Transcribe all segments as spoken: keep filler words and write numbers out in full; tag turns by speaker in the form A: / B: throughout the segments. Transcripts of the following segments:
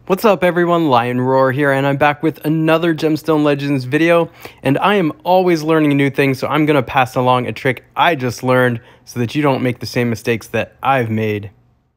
A: What's up everyone, Lion Roar here, and I'm back with another Gemstone Legends video, and I am always learning new things, so I'm going to pass along a trick I just learned so that you don't make the same mistakes that I've made.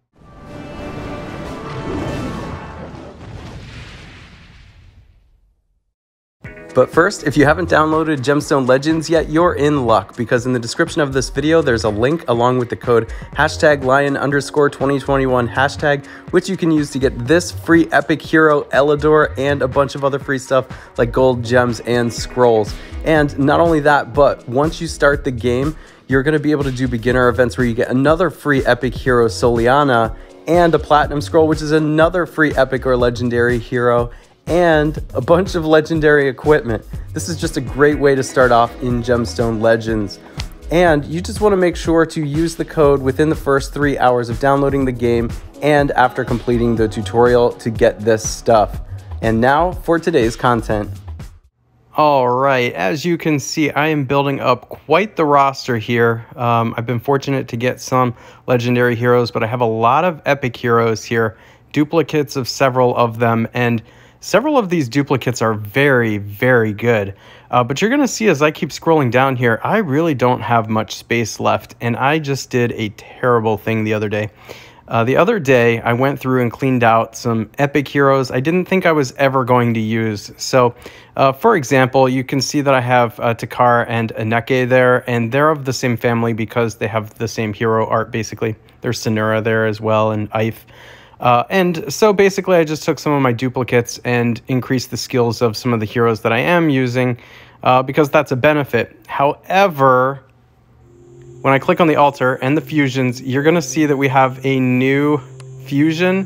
A: But first, if you haven't downloaded Gemstone Legends yet, you're in luck, because in the description of this video, there's a link along with the code hashtag lion underscore 2021 hashtag, which you can use to get this free epic hero, Elidor, and a bunch of other free stuff like gold, gems, and scrolls. And not only that, but once you start the game, you're going to be able to do beginner events where you get another free epic hero, Soliana, and a platinum scroll, which is another free epic or legendary hero, and a bunch of legendary equipment. This is just a great way to start off in Gemstone Legends. And you just want to make sure to use the code within the first three hours of downloading the game and after completing the tutorial to get this stuff. And now for today's content. Alright, as you can see, I am building up quite the roster here. Um, I've been fortunate to get some legendary heroes, but I have a lot of epic heroes here, duplicates of several of them, and several of these duplicates are very, very good. Uh, but you're going to see as I keep scrolling down here, I really don't have much space left. And I just did a terrible thing the other day. Uh, the other day, I went through and cleaned out some epic heroes I didn't think I was ever going to use. So, uh, for example, you can see that I have uh, Takar and Aneke there. And they're of the same family because they have the same hero art, basically. There's Sonura there as well, and Ife. Uh, and so basically I just took some of my duplicates and increased the skills of some of the heroes that I am using uh, because that's a benefit. However, when I click on the altar and the fusions, you're going to see that we have a new fusion.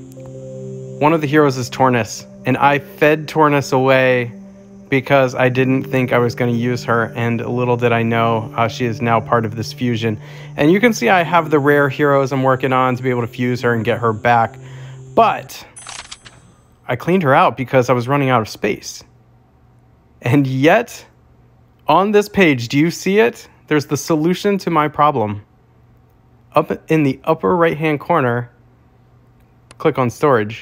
A: One of the heroes is Tornus, and I fed Tornus away because I didn't think I was going to use her, and little did I know uh, she is now part of this fusion. And you can see I have the rare heroes I'm working on to be able to fuse her and get her back, but I cleaned her out because I was running out of space. And yet, on this page, do you see it? There's the solution to my problem. Up in the upper right-hand corner, click on storage.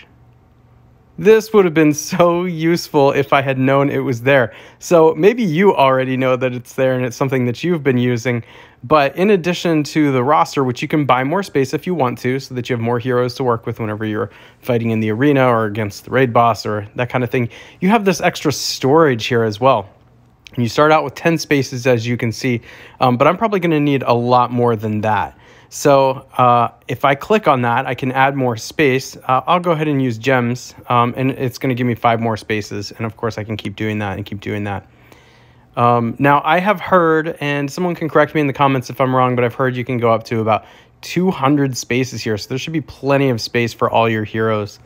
A: This would have been so useful if I had known it was there. So maybe you already know that it's there and it's something that you've been using. But in addition to the roster, which you can buy more space if you want to, so that you have more heroes to work with whenever you're fighting in the arena or against the raid boss or that kind of thing, you have this extra storage here as well. And you start out with ten spaces, as you can see, um, but I'm probably going to need a lot more than that. So uh, if I click on that, I can add more space. Uh, I'll go ahead and use gems, um, and it's going to give me five more spaces. And of course, I can keep doing that and keep doing that. Um, now, I have heard, and someone can correct me in the comments if I'm wrong, but I've heard you can go up to about two hundred spaces here. So there should be plenty of space for all your heroes.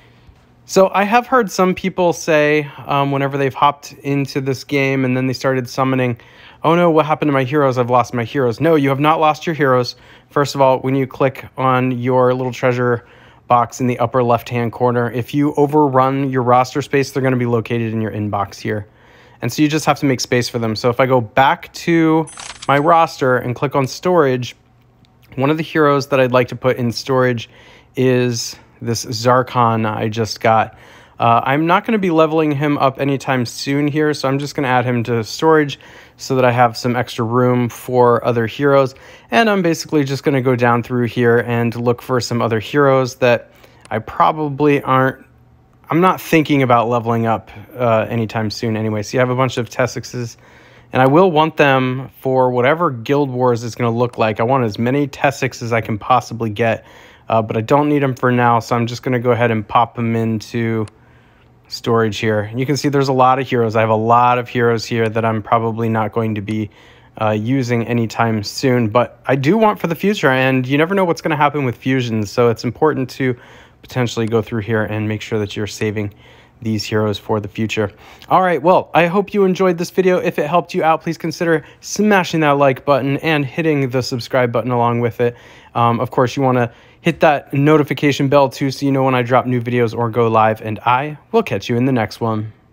A: So I have heard some people say um, whenever they've hopped into this game and then they started summoning, oh no, what happened to my heroes? I've lost my heroes. No, you have not lost your heroes. First of all, when you click on your little treasure box in the upper left-hand corner, if you overrun your roster space, they're going to be located in your inbox here. And so you just have to make space for them. So if I go back to my roster and click on storage, one of the heroes that I'd like to put in storage is this Zarkon I just got. Uh, I'm not going to be leveling him up anytime soon here, so I'm just going to add him to storage so that I have some extra room for other heroes. And I'm basically just going to go down through here and look for some other heroes that I probably aren't, I'm not thinking about leveling up uh, anytime soon anyway. So you have a bunch of Tessixes, and I will want them for whatever Guild Wars is going to look like. I want as many Tessix as I can possibly get, uh, but I don't need them for now, so I'm just going to go ahead and pop them into storage here. You can see there's a lot of heroes. I have a lot of heroes here that I'm probably not going to be uh, using anytime soon, but I do want for the future, and you never know what's going to happen with fusions, so it's important to potentially go through here and make sure that you're saving these heroes for the future. All right, well, I hope you enjoyed this video. If it helped you out, please consider smashing that like button and hitting the subscribe button along with it. Um, of course, you want to hit that notification bell too so you know when I drop new videos or go live, and I will catch you in the next one.